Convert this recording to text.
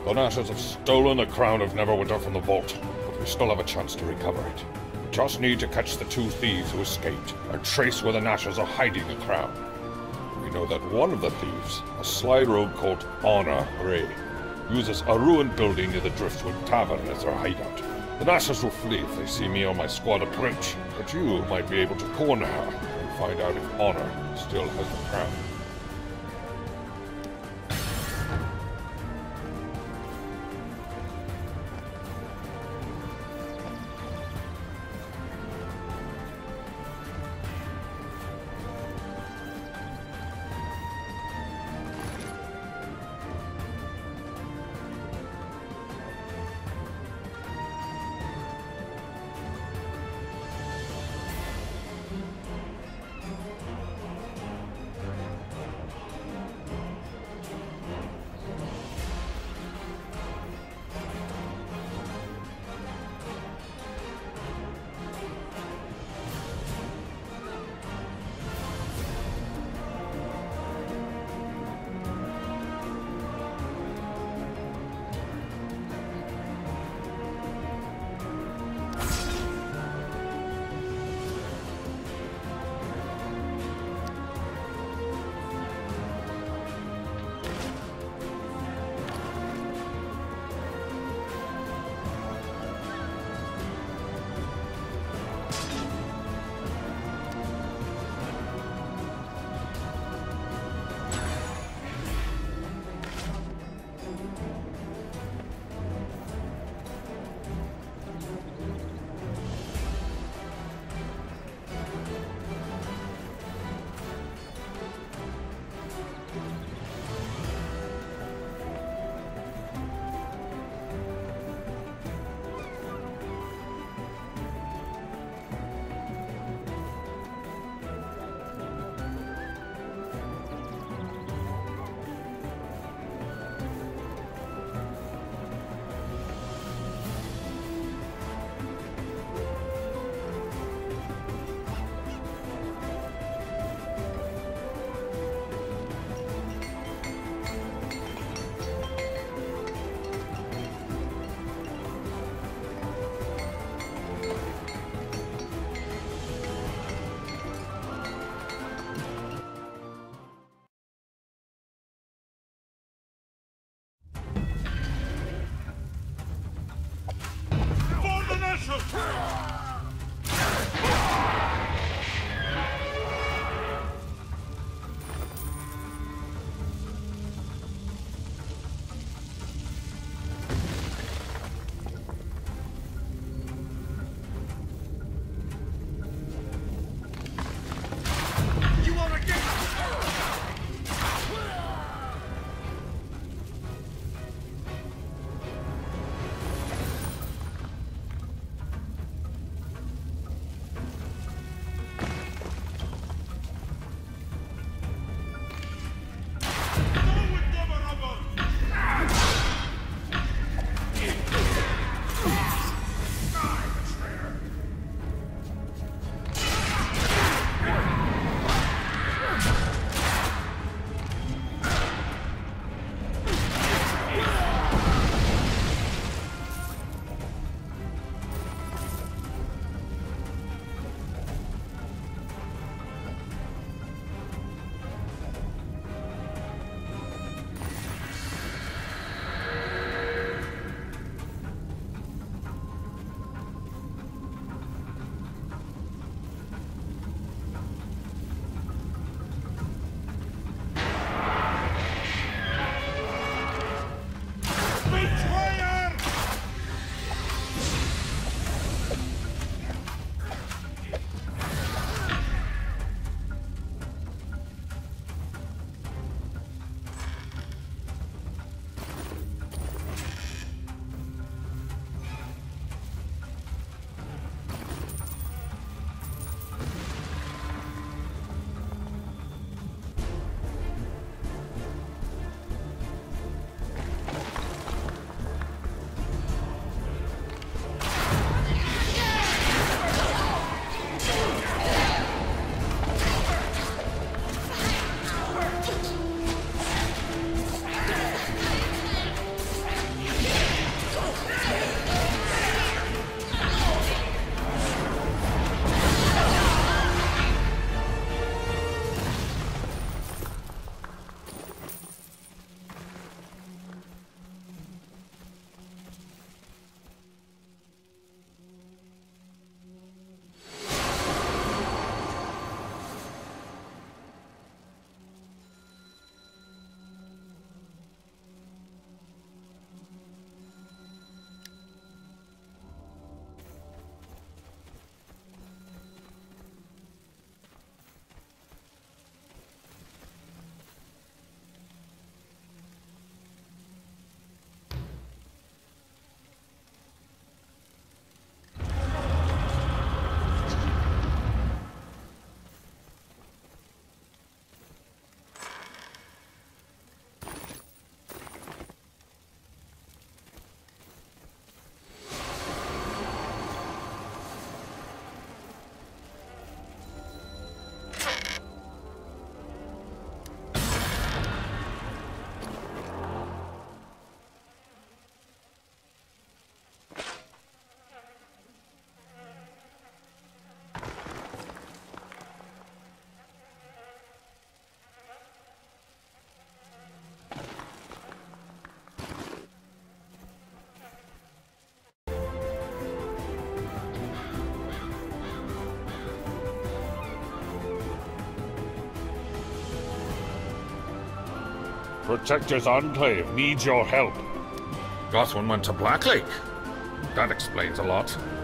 The Nashers have stolen the Crown of Neverwinter from the vault, but we still have a chance to recover it. We just need to catch the 2 thieves who escaped and trace where the Nashers are hiding the crown. We know that one of the thieves, a sly rogue called Lonnehart, uses a ruined building near the Driftwood Tavern as their hideout. The Nashers will flee if they see me or my squad approach, but you might be able to corner her and find out if Lonnehart still has the crown. Protector's Enclave needs your help. Gothwin went to Blacklake. That explains a lot.